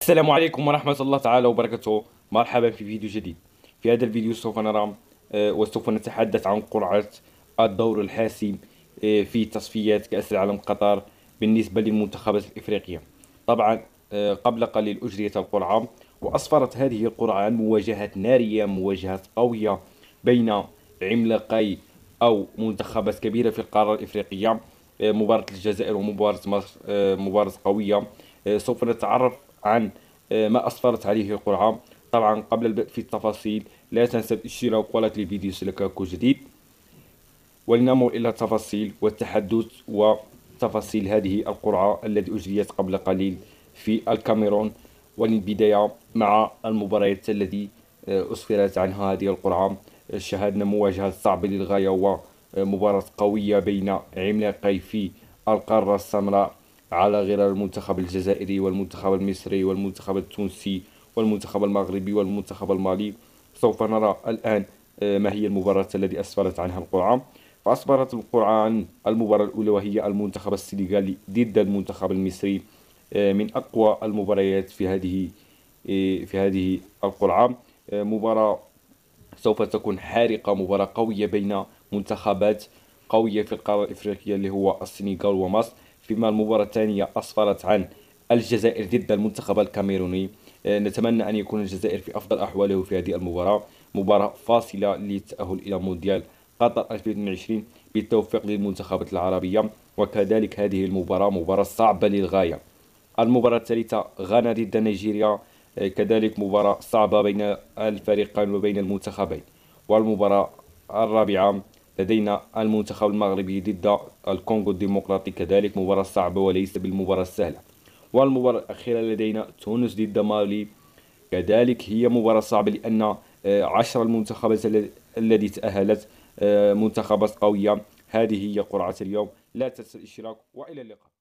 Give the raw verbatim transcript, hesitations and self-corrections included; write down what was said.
السلام عليكم ورحمة الله تعالى وبركاته. مرحبا في فيديو جديد. في هذا الفيديو سوف نرى آه، وسوف نتحدث عن قرعة الدور الحاسم آه، في تصفيات كأس العالم قطر بالنسبة للمنتخبات الإفريقية. طبعا آه، قبل قليل أجريت القرعة، وأسفرت هذه القرعة عن مواجهات نارية، مواجهات قوية بين عملاقي أو منتخبات كبيرة في القارة الإفريقية. آه، مباراة الجزائر ومباراة مصر آه، مباراة قوية. آه، سوف نتعرف عن آه، ما أسفرت عليه القرعة. طبعا قبل البدء في التفاصيل، لا تنسى الاشتراك ولايك للفيديو يصلك جديد، ولنمر إلى التفاصيل والتحدث وتفاصيل هذه القرعة التي أجريت قبل قليل في الكاميرون. وللبداية مع المباريات التي آه، أسفرت عنها هذه القرعة. شاهدنا مواجهة صعبة للغاية ومباراة قوية بين عملاقي في القارة السمراء، على غرار المنتخب الجزائري والمنتخب المصري والمنتخب التونسي والمنتخب المغربي والمنتخب المالي. سوف نرى الآن آه، ما هي المباراة التي أسفرت عنها القرعة. فأسفرت القرعة عن المباراة الأولى، وهي المنتخب السنغالي ضد المنتخب المصري، آه، من أقوى المباريات في هذه آه، في هذه القرعة. آه، مباراة سوف تكون حارقة، مباراة قوية بين منتخبات قوية في القارة الإفريقية اللي هو السنغال ومصر. فيما المباراة الثانية أسفرت عن الجزائر ضد المنتخب الكاميروني. آه، نتمنى أن يكون الجزائر في أفضل أحواله في هذه المباراة، مباراة فاصلة للتأهل إلى مونديال قطر ألفين وعشرين بالتوفيق للمنتخبات العربية. وكذلك هذه المباراة مباراة صعبة للغاية. المباراة الثالثة غانا ضد نيجيريا، آه، كذلك مباراة صعبة بين الفريقين وبين المنتخبين. والمباراة الرابعة لدينا المنتخب المغربي ضد الكونغو الديمقراطي، كذلك مباراة صعبة وليس بالمباراة السهلة. والمباراة الأخيرة لدينا تونس ضد مالي، كذلك هي مباراة صعبة، لأن آه، عشر المنتخبات ال- التي تأهلت آه، منتخبات قوية. هذه هي قرعة اليوم. لا تنسى الاشتراك، وإلى اللقاء.